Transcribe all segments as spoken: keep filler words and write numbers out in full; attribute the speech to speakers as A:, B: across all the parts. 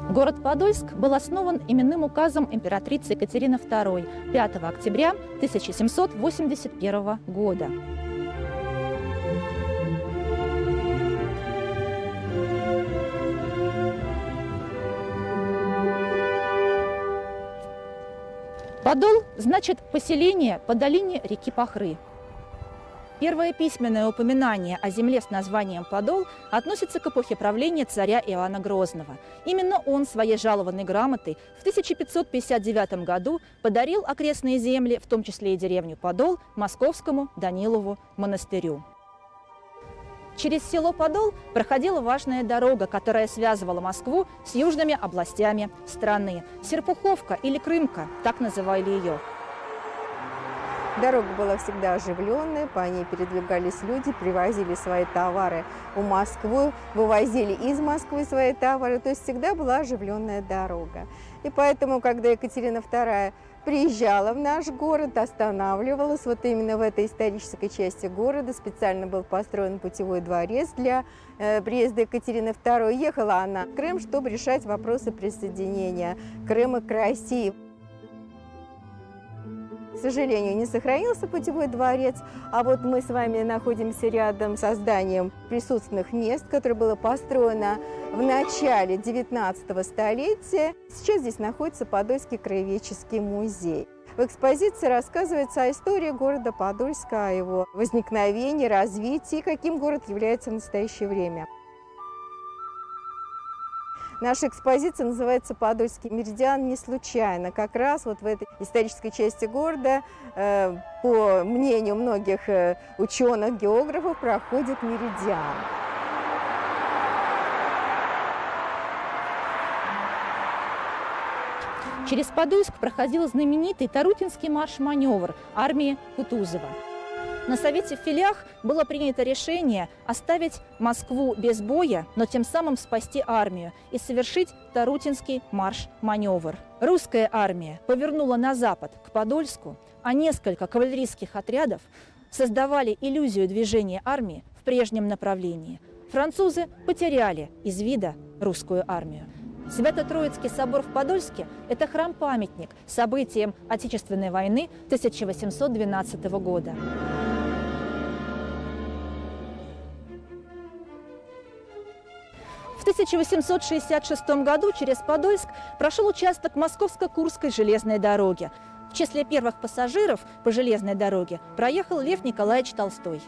A: Город Подольск был основан именным указом императрицы Екатерины второй пятого октября тысяча семьсот восемьдесят первого года. Подол значит «поселение по долине реки Пахры». Первое письменное упоминание о земле с названием Подол относится к эпохе правления царя Иоанна Грозного. Именно он своей жалованной грамотой в тысяча пятьсот пятьдесят девятом году подарил окрестные земли, в том числе и деревню Подол, Московскому Данилову монастырю. Через село Подол проходила важная дорога, которая связывала Москву с южными областями страны. Серпуховка или Крымка, так называли ее.
B: Дорога была всегда оживленная, по ней передвигались люди, привозили свои товары в Москву, вывозили из Москвы свои товары, то есть всегда была оживленная дорога. И поэтому, когда Екатерина вторая приезжала в наш город, останавливалась вот именно в этой исторической части города, специально был построен путевой дворец для э, приезда Екатерины второй. Ехала она в Крым, чтобы решать вопросы присоединения Крыма к России. К сожалению, не сохранился путевой дворец, а вот мы с вами находимся рядом с зданием присутственных мест, которое было построено в начале девятнадцатого столетия. Сейчас здесь находится Подольский краеведческий музей. В экспозиции рассказывается о истории города Подольска, о его возникновении, развитии, каким город является в настоящее время. Наша экспозиция называется «Подольский меридиан» не случайно. Как раз вот в этой исторической части города, э, по мнению многих э, ученых, географов, проходит меридиан.
A: Через Подольск проходил знаменитый Тарутинский марш-маневр армии Кутузова. На Совете в Филях было принято решение оставить Москву без боя, но тем самым спасти армию и совершить Тарутинский марш-маневр. Русская армия повернула на запад, к Подольску, а несколько кавалерийских отрядов создавали иллюзию движения армии в прежнем направлении. Французы потеряли из вида русскую армию. Свято-Троицкий собор в Подольске – это храм-памятник событиям Отечественной войны тысяча восемьсот двенадцатого года. В тысяча восемьсот шестьдесят шестом году через Подольск прошел участок Московско-Курской железной дороги. В числе первых пассажиров по железной дороге проехал Лев Николаевич Толстой.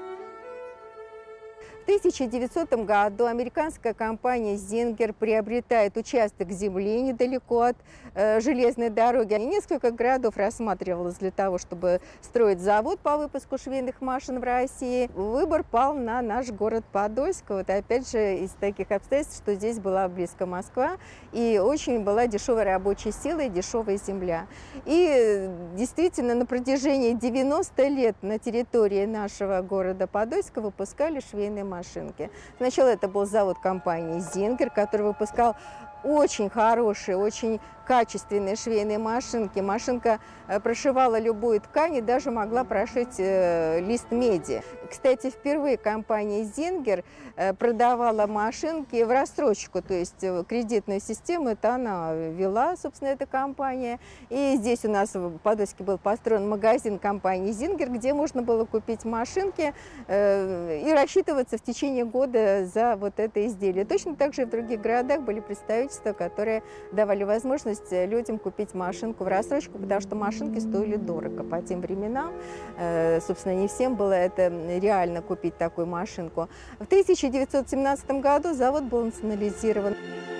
B: В тысяча девятисотом году американская компания «Зингер» приобретает участок земли недалеко от э, железной дороги. И несколько городов рассматривалось для того, чтобы строить завод по выпуску швейных машин в России. Выбор пал на наш город Подольск. Вот опять же из таких обстоятельств, что здесь была близко Москва и очень была дешевая рабочая сила и дешевая земля. И действительно на протяжении девяноста лет на территории нашего города Подольска выпускали швейные машины. Машинки. Сначала это был завод компании «Зингер», который выпускал очень хорошие, очень качественные швейные машинки. Машинка прошивала любую ткань и даже могла прошить э, лист меди. Кстати, впервые компания «Зингер» продавала машинки в рассрочку, то есть кредитную систему это она вела, собственно, эта компания. И здесь у нас в Подольске был построен магазин компании «Зингер», где можно было купить машинки э, и рассчитываться в течение года за вот это изделие. Точно так же и в других городах были представительства, которые давали возможность людям купить машинку в рассрочку, потому что машинки стоили дорого по тем временам. Э, собственно, не всем было это реально купить такую машинку. В тысяча девятьсот семнадцатом году завод был национализирован.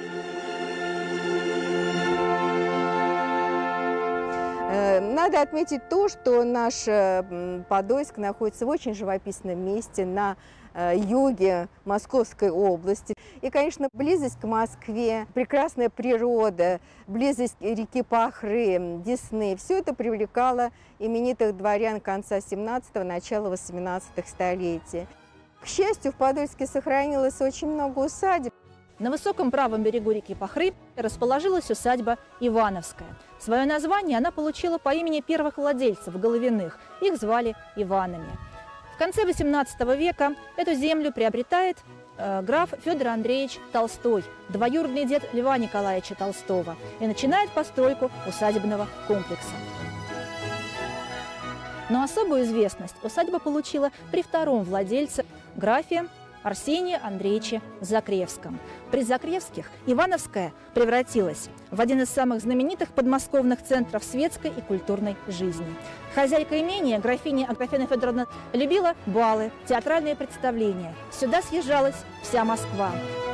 B: Надо отметить то, что наш Подольск находится в очень живописном месте на юге Московской области. И, конечно, близость к Москве, прекрасная природа, близость реки Пахры, Десны – все это привлекало именитых дворян конца семнадцатого, начала восемнадцатых столетий. К счастью, в Подольске сохранилось очень много усадеб.
A: На высоком правом берегу реки Пахры расположилась усадьба Ивановская. Свое название она получила по имени первых владельцев Головиных. Их звали Иванами. В конце восемнадцатого века эту землю приобретает э, граф Федор Андреевич Толстой, двоюродный дед Льва Николаевича Толстого, и начинает постройку усадебного комплекса. Но особую известность усадьба получила при втором владельце, графе Арсении Андреевиче Закревском. При Закревских Ивановская превратилась в один из самых знаменитых подмосковных центров светской и культурной жизни. Хозяйка имения, графиня Аграфена Федоровна, любила балы, театральные представления. Сюда съезжалась вся Москва.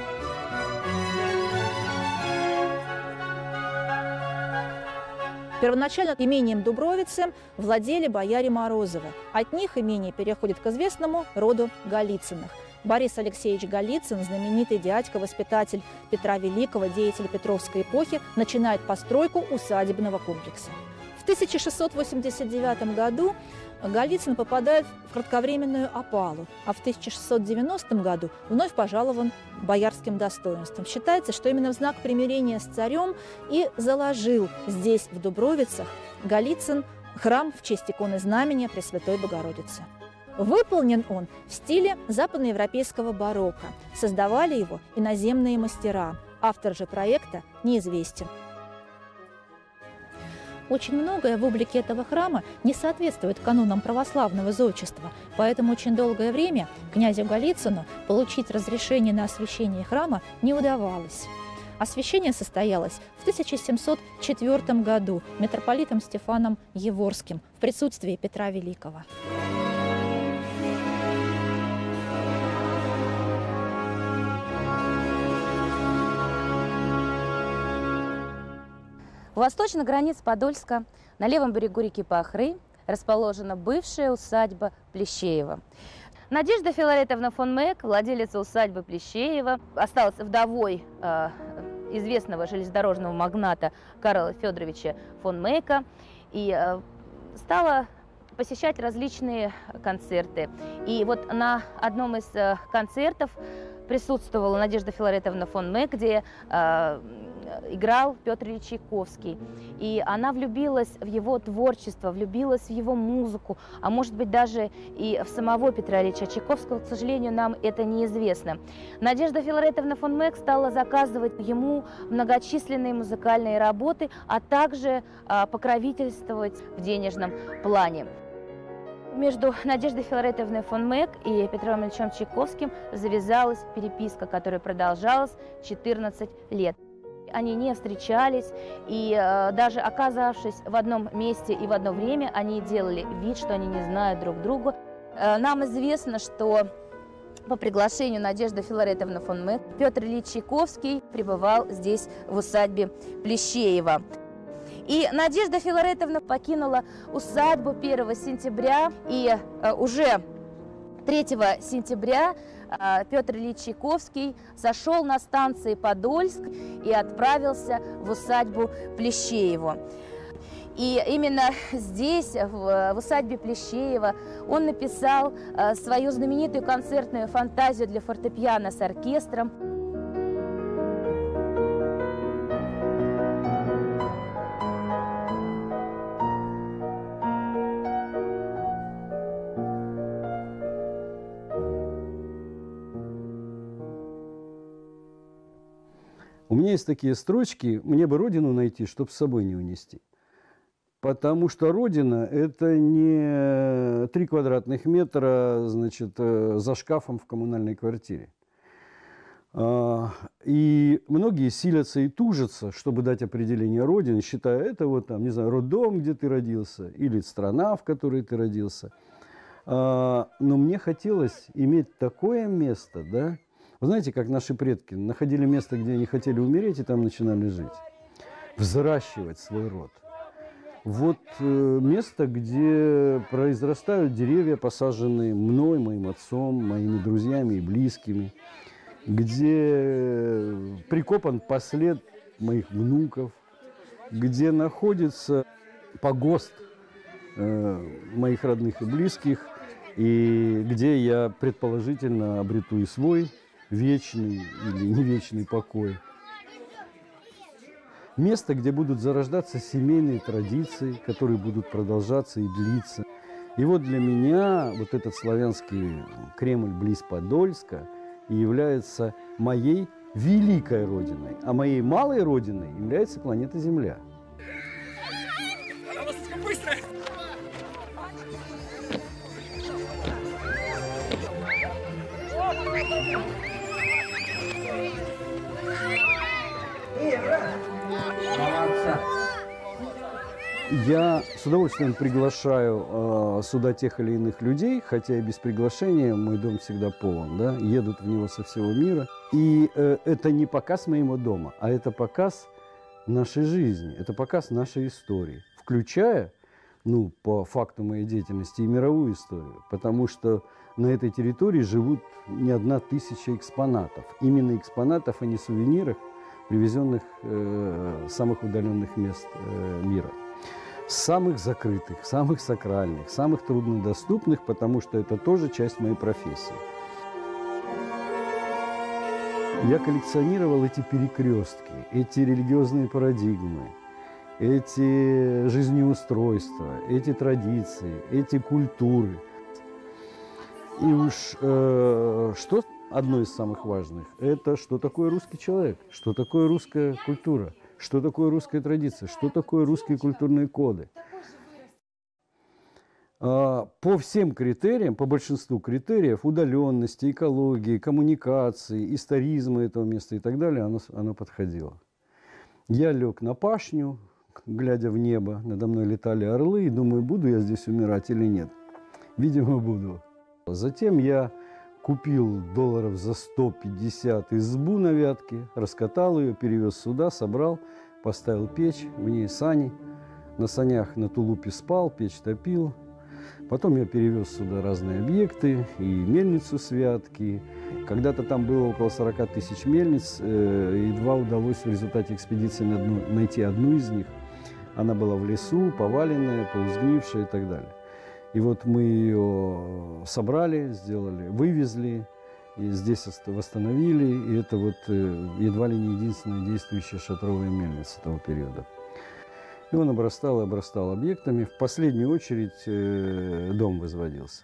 A: Первоначально имением Дубровицы владели бояре Морозовы. От них имение переходит к известному роду Голицыных. Борис Алексеевич Голицын, знаменитый дядька-воспитатель Петра Великого, деятель Петровской эпохи, начинает постройку усадебного комплекса. В тысяча шестьсот восемьдесят девятом году Голицын попадает в кратковременную опалу, а в тысяча шестьсот девяностом году вновь пожалован боярским достоинством. Считается, что именно в знак примирения с царем и заложил здесь, в Дубровицах, Голицын храм в честь иконы Знамения Пресвятой Богородицы. Выполнен он в стиле западноевропейского барокко. Создавали его иноземные мастера. Автор же проекта неизвестен. Очень многое в облике этого храма не соответствует канонам православного зодчества, поэтому очень долгое время князю Голицыну получить разрешение на освящение храма не удавалось. Освящение состоялось в тысяча семьсот четвёртом году митрополитом Стефаном Еворским в присутствии Петра Великого.
C: У восточных границ Подольска, на левом берегу реки Пахры, расположена бывшая усадьба Плещеева. Надежда Филаретовна фон Мек, владелица усадьбы Плещеева, осталась вдовой э, известного железнодорожного магната Карла Федоровича фон Мека и э, стала посещать различные концерты. И вот на одном из э, концертов присутствовала Надежда Филаретовна фон Мек, где э, играл Петр Ильич Чайковский. И она влюбилась в его творчество, влюбилась в его музыку, а может быть даже и в самого Петра Ильича Чайковского. К сожалению, нам это неизвестно. Надежда Филаретовна фон Мек стала заказывать ему многочисленные музыкальные работы, а также а, покровительствовать в денежном плане. Между Надеждой Филаретовной фон Мек и Петром Ильичем Чайковским завязалась переписка, которая продолжалась четырнадцать лет. Они не встречались, и э, даже оказавшись в одном месте и в одно время, они делали вид, что они не знают друг друга. Э, нам известно, что по приглашению Надежды Филаретовны фон Мек Петр Ильич Чайковский пребывал здесь, в усадьбе Плещеева. И Надежда Филаретовна покинула усадьбу первого сентября, и э, уже третьего сентября э, Петр Ильич Чайковский сошел на станции Подольск и отправился в усадьбу Плещеева. И именно здесь, в, в усадьбе Плещеева, он написал э, свою знаменитую концертную фантазию для фортепиано с оркестром.
D: У меня есть такие строчки: мне бы родину найти, чтоб с собой не унести. Потому что родина – это не три квадратных метра, значит, за шкафом в коммунальной квартире. И многие силятся и тужатся, чтобы дать определение родины, считая это вот там, не знаю, роддом, где ты родился, или страна, в которой ты родился. Но мне хотелось иметь такое место, да. Вы знаете, как наши предки находили место, где они хотели умереть, и там начинали жить. Взращивать свой род. Вот э, место, где произрастают деревья, посаженные мной, моим отцом, моими друзьями и близкими, где прикопан послед моих внуков, где находится погост э, моих родных и близких, и где я предположительно обрету и свой вечный или не вечный покой. Место, где будут зарождаться семейные традиции, которые будут продолжаться и длиться. И вот для меня вот этот славянский Кремль близ Подольска и является моей великой родиной, а моей малой родиной является планета Земля. Я с удовольствием приглашаю э, сюда тех или иных людей, хотя и без приглашения, мой дом всегда полон, да, едут в него со всего мира. И э, это не показ моего дома, а это показ нашей жизни, это показ нашей истории, включая, ну, по факту моей деятельности, и мировую историю, потому что на этой территории живут не одна тысяча экспонатов, именно экспонатов, а не сувениров, привезенных э, с самых удаленных мест э, мира. Самых закрытых, самых сакральных, самых труднодоступных, потому что это тоже часть моей профессии. Я коллекционировал эти перекрестки, эти религиозные парадигмы, эти жизнеустройства, эти традиции, эти культуры. И уж э, что одно из самых важных, это что такое русский человек, что такое русская культура. Что такое русская традиция? Что такое русские культурные коды? По всем критериям, по большинству критериев, удаленности, экологии, коммуникации, историзма этого места и так далее, оно, оно подходило. Я лег на пашню, глядя в небо, надо мной летали орлы, и думаю, буду я здесь умирать или нет. Видимо, буду. Затем я купил долларов за сто пятьдесят избу на Вятке, раскатал ее, перевез сюда, собрал, поставил печь, в ней сани. На санях на тулупе спал, печь топил. Потом я перевез сюда разные объекты, и мельницу с Вятки. Когда-то там было около сорока тысяч мельниц, э, едва удалось в результате экспедиции найти одну из них. Она была в лесу, поваленная, полузгнившая и так далее. И вот мы ее собрали, сделали, вывезли, и здесь восстановили. И это вот едва ли не единственная действующая шатровая мельница того периода. И он обрастал и обрастал объектами. В последнюю очередь дом возводился.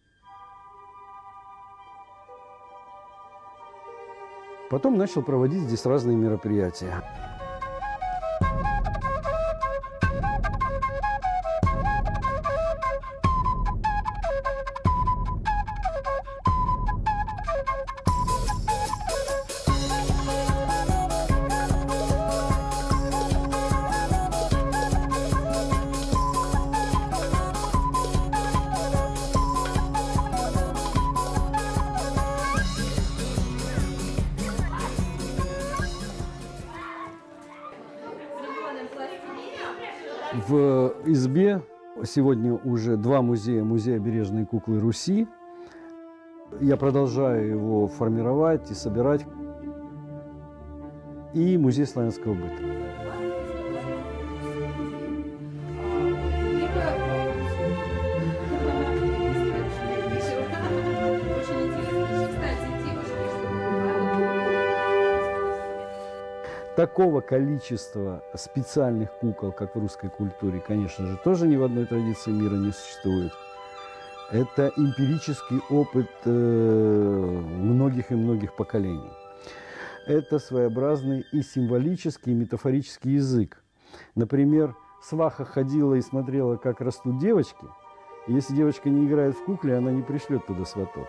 D: Потом начал проводить здесь разные мероприятия. В избе сегодня уже два музея. Музей обережной куклы Руси. Я продолжаю его формировать и собирать. И музей славянского быта. Такого количества специальных кукол, как в русской культуре, конечно же, тоже ни в одной традиции мира не существует. Это эмпирический опыт многих и многих поколений. Это своеобразный и символический, и метафорический язык. Например, сваха ходила и смотрела, как растут девочки. И если девочка не играет в кукле, она не пришлет туда сватов.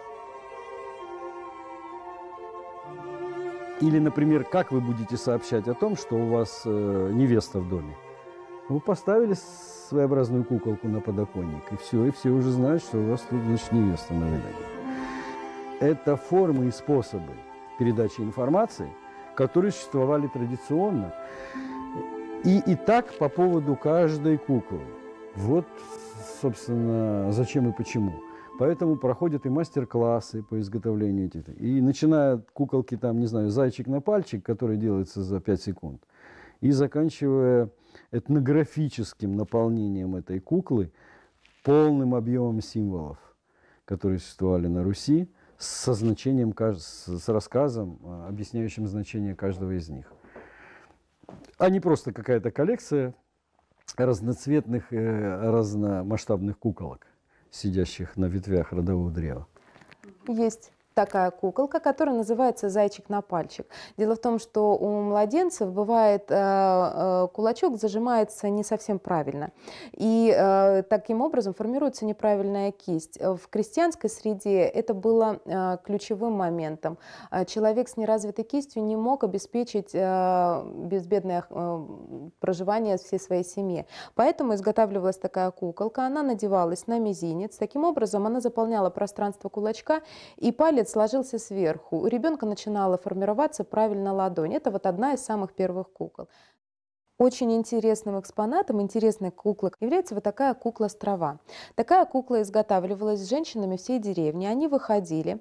D: Или, например, как вы будете сообщать о том, что у вас э, невеста в доме? Вы поставили своеобразную куколку на подоконник, и все, и все уже знают, что у вас тут, значит, невеста на выданье. Это формы и способы передачи информации, которые существовали традиционно. И, и так по поводу каждой куклы. Вот, собственно, зачем и почему. Поэтому проходят и мастер-классы по изготовлению этих. И начиная от куколки, там, не знаю, зайчик на пальчик, который делается за пять секунд, и заканчивая этнографическим наполнением этой куклы полным объемом символов, которые существовали на Руси, со значением, с рассказом, объясняющим значение каждого из них. А не просто какая-то коллекция разноцветных, разномасштабных куколок, сидящих на ветвях родового древа.
E: Есть такая куколка, которая называется «Зайчик на пальчик». Дело в том, что у младенцев бывает э, э, кулачок зажимается не совсем правильно. И э, таким образом формируется неправильная кисть. В крестьянской среде это было э, ключевым моментом. Человек с неразвитой кистью не мог обеспечить э, безбедное э, проживание всей своей семьи. Поэтому изготавливалась такая куколка. Она надевалась на мизинец. Таким образом она заполняла пространство кулачка, и палец сложился сверху. У ребенка начинала формироваться правильно ладонь. Это вот одна из самых первых кукол. Очень интересным экспонатом, интересной куклой является вот такая кукла-острова. Такая кукла изготавливалась женщинами всей деревни. Они выходили,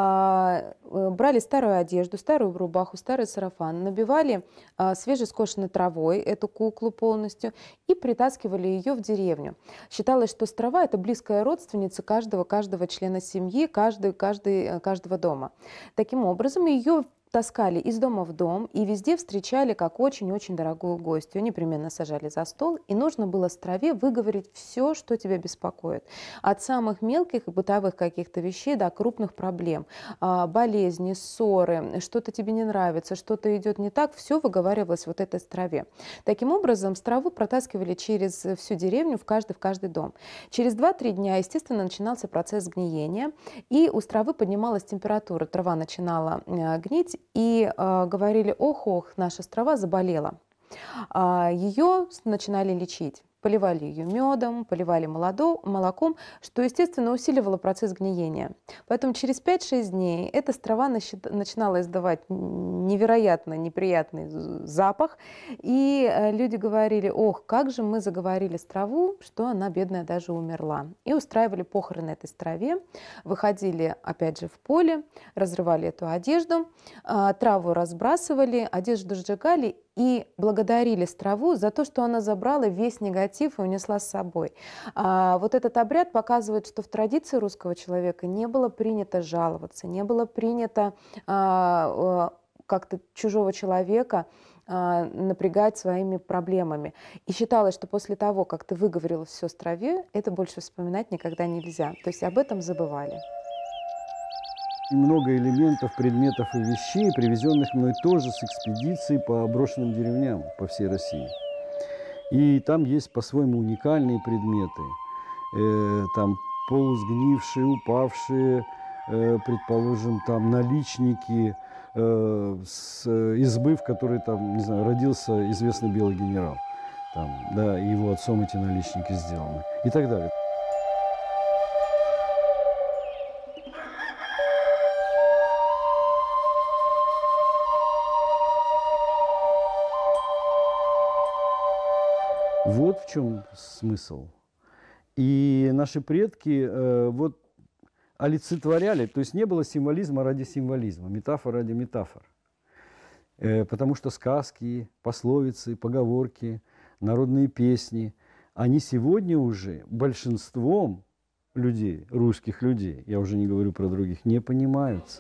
E: брали старую одежду, старую рубаху, старый сарафан, набивали свежескошенной травой эту куклу полностью и притаскивали ее в деревню. Считалось, что острова – это близкая родственница каждого, каждого члена семьи, каждый, каждый, каждого дома. Таким образом, ее таскали из дома в дом и везде встречали как очень-очень дорогую гостью. Непременно сажали за стол, и нужно было страве выговорить все, что тебя беспокоит. От самых мелких и бытовых каких-то вещей до крупных проблем. Болезни, ссоры, что-то тебе не нравится, что-то идет не так, все выговаривалось вот этой страве. Таким образом, страву протаскивали через всю деревню в каждый, в каждый дом. Через два-три дня, естественно, начинался процесс гниения, и у стравы поднималась температура. Трава начинала гнить, и э, говорили: ох-ох, наша трава заболела. А, ее начинали лечить. Поливали ее медом, поливали молодо, молоком, что, естественно, усиливало процесс гниения. Поэтому через пять-шесть дней эта трава начинала издавать невероятно неприятный запах. И люди говорили: ох, как же мы заговорили страву, что она, бедная, даже умерла. И устраивали похороны этой страве, выходили, опять же, в поле, разрывали эту одежду, траву разбрасывали, одежду сжигали и благодарили страву за то, что она забрала весь негатив и унесла с собой. А, вот этот обряд показывает, что в традиции русского человека не было принято жаловаться, не было принято а, как-то чужого человека а, напрягать своими проблемами. И считалось, что после того, как ты выговорила все страве, это больше вспоминать никогда нельзя. То есть об этом забывали.
D: И много элементов, предметов и вещей, привезенных мной тоже с экспедиции по брошенным деревням по всей России. И там есть по-своему уникальные предметы. Э, там полусгнившие, упавшие, э, предположим, там наличники э, с избы, в которой там, не знаю, родился известный белый генерал. Там, да, и его отцом эти наличники сделаны. И так далее. Вот в чем смысл. И наши предки э, вот олицетворяли, то есть не было символизма ради символизма, метафор ради метафор. Э, потому что сказки, пословицы, поговорки, народные песни, они сегодня уже большинством людей, русских людей, я уже не говорю про других, не понимаются.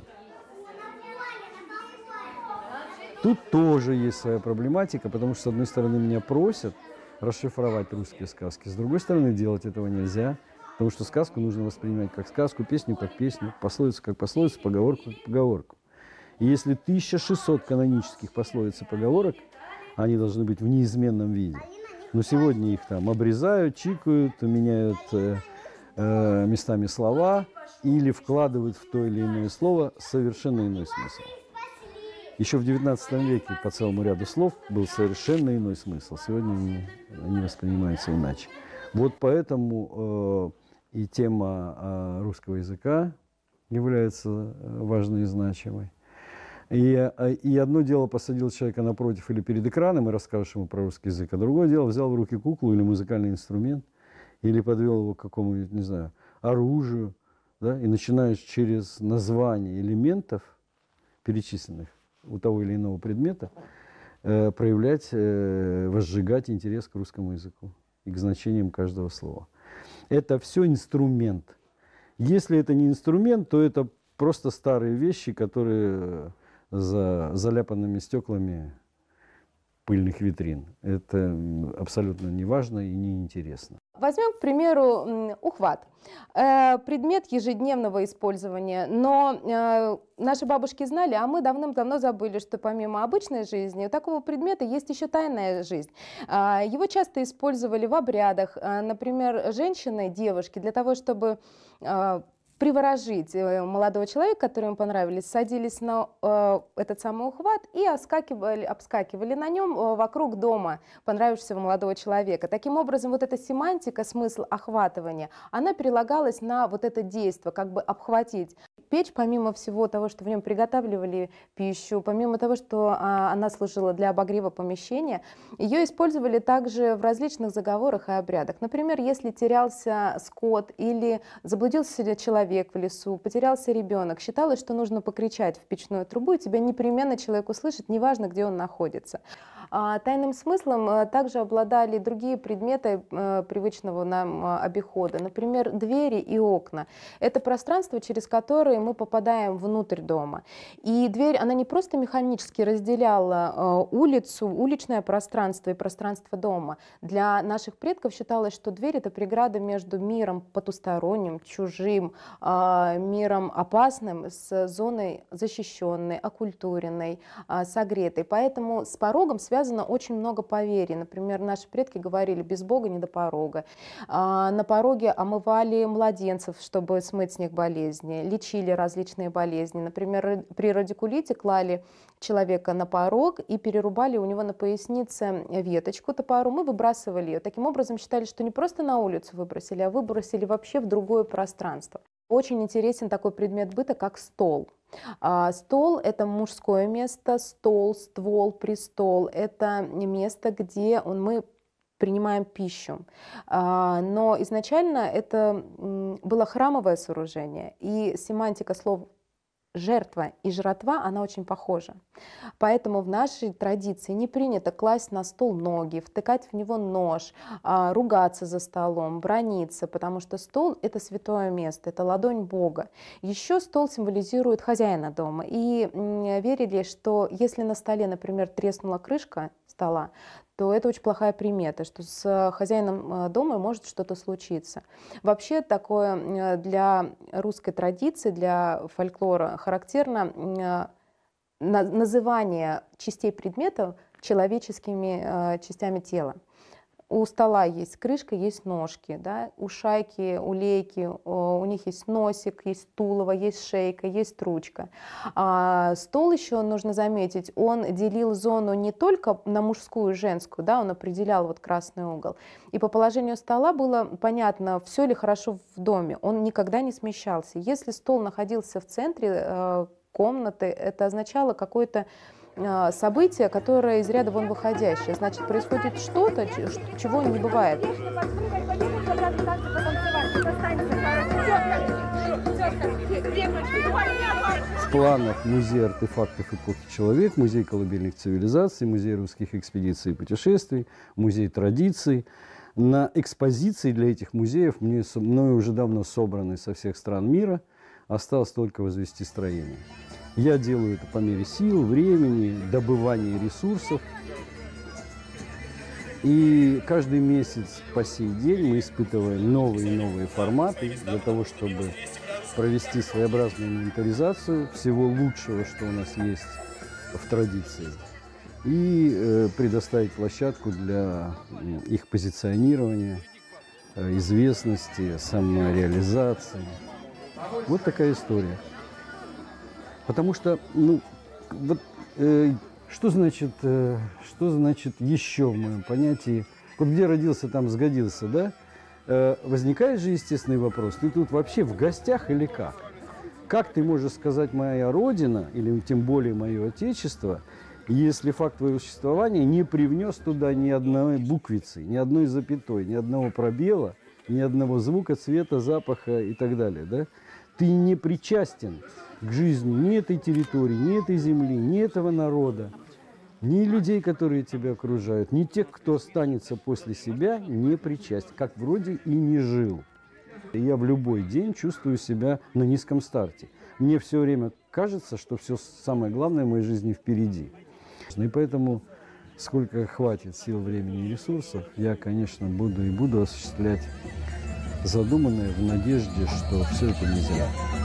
D: Тут тоже есть своя проблематика, потому что, с одной стороны, меня просят расшифровать русские сказки. С другой стороны, делать этого нельзя, потому что сказку нужно воспринимать как сказку, песню как песню, пословицу как пословицу, поговорку как поговорку. И если тысяча шестьсот канонических пословиц и поговорок, они должны быть в неизменном виде. Но сегодня их там обрезают, чикают, меняют э, э, местами слова или вкладывают в то или иное слово совершенно иной смысл. Еще в девятнадцатом веке по целому ряду слов был совершенно иной смысл. Сегодня они, они воспринимаются иначе. Вот поэтому э, и тема э, русского языка является важной и значимой. И, и одно дело посадил человека напротив или перед экраном и расскажешь ему про русский язык, а другое дело взял в руки куклу или музыкальный инструмент, или подвел его к какому-нибудь, не знаю, оружию, да, и начинаешь через название элементов, перечисленных у того или иного предмета, э, проявлять, э, возжигать интерес к русскому языку и к значениям каждого слова. Это все инструмент. Если это не инструмент, то это просто старые вещи, которые за заляпанными стеклами пыльных витрин. Это абсолютно неважно и неинтересно.
E: Возьмем, к примеру, ухват. Предмет ежедневного использования, но наши бабушки знали, а мы давным-давно забыли, что помимо обычной жизни у такого предмета есть еще тайная жизнь. Его часто использовали в обрядах. Например, женщины, девушки, для того, чтобы приворожить молодого человека, который им понравились, садились на э, этот самый ухват и обскакивали, обскакивали на нем э, вокруг дома понравившегося молодого человека. Таким образом, вот эта семантика, смысл охватывания, она перелагалась на вот это действие, как бы обхватить. Печь, помимо всего того, что в нем приготавливали пищу, помимо того, что а, она служила для обогрева помещения, ее использовали также в различных заговорах и обрядах. Например, если терялся скот или заблудился человек в лесу, потерялся ребенок, считалось, что нужно покричать в печную трубу, и тебя непременно человек услышит, неважно, где он находится. А тайным смыслом также обладали другие предметы э, привычного нам обихода, например, двери и окна. Это пространство, через которое мы попадаем внутрь дома. И дверь, она не просто механически разделяла э, улицу, уличное пространство и пространство дома. Для наших предков считалось, что дверь — это преграда между миром потусторонним, чужим, э, миром опасным, с зоной защищенной, окультуренной, э, согретой. Поэтому с порогом связано связано очень много поверий. Например, наши предки говорили: без Бога не до порога. А на пороге омывали младенцев, чтобы смыть с них болезни, лечили различные болезни. Например, при радикулите клали человека на порог и перерубали у него на пояснице веточку топором и выбрасывали ее. Таким образом, считали, что не просто на улицу выбросили, а выбросили вообще в другое пространство. Очень интересен такой предмет быта, как стол. А, стол — это мужское место, стол, ствол, престол — это место, где он, мы принимаем пищу. А, но изначально это было храмовое сооружение, и семантика слов жертва и жратва, она очень похожа. Поэтому в нашей традиции не принято класть на стол ноги, втыкать в него нож, ругаться за столом, браниться, потому что стол — это святое место, это ладонь Бога. Еще стол символизирует хозяина дома. И верили, что если на столе, например, треснула крышка стола, то это очень плохая примета, что с хозяином дома может что-то случиться. Вообще такое для русской традиции, для фольклора характерно называние частей предметов человеческими частями тела. У стола есть крышка, есть ножки, да? У шайки, у лейки, у них есть носик, есть тулово, есть шейка, есть ручка. А стол еще, нужно заметить, он делил зону не только на мужскую и женскую, да? Он определял вот красный угол. И по положению стола было понятно, все ли хорошо в доме. Он никогда не смещался. Если стол находился в центре э, комнаты, это означало какое-то событие, которое из ряда вон выходящее. Значит, происходит что-то, чего не бывает.
D: В планах музей артефактов эпохи человек, музей колыбельных цивилизаций, музей русских экспедиций и путешествий, музей традиций. На экспозиции для этих музеев, мне, мною уже давно собраны со всех стран мира, осталось только возвести строение. Я делаю это по мере сил, времени, добывания ресурсов. И каждый месяц по сей день мы испытываем новые и новые форматы для того, чтобы провести своеобразную инвентаризацию всего лучшего, что у нас есть в традиции, и э, предоставить площадку для их позиционирования, э, известности, самореализации. Вот такая история. Потому что, ну, вот, э, что значит, э, что значит еще в моем понятии? Вот где родился, там сгодился, да? Э, возникает же естественный вопрос: ты тут вообще в гостях или как? Как ты можешь сказать «моя родина» или тем более «мое отечество», если факт твоего существования не привнес туда ни одной буквицы, ни одной запятой, ни одного пробела, ни одного звука, цвета, запаха и так далее, да? Ты не причастен к жизни ни этой территории, ни этой земли, ни этого народа, ни людей, которые тебя окружают, ни тех, кто останется после себя, не причастен, как вроде и не жил. И я в любой день чувствую себя на низком старте. Мне все время кажется, что все самое главное в моей жизни впереди. И поэтому сколько хватит сил, времени и ресурсов, я, конечно, буду и буду осуществлять задуманное в надежде, что все это не зря.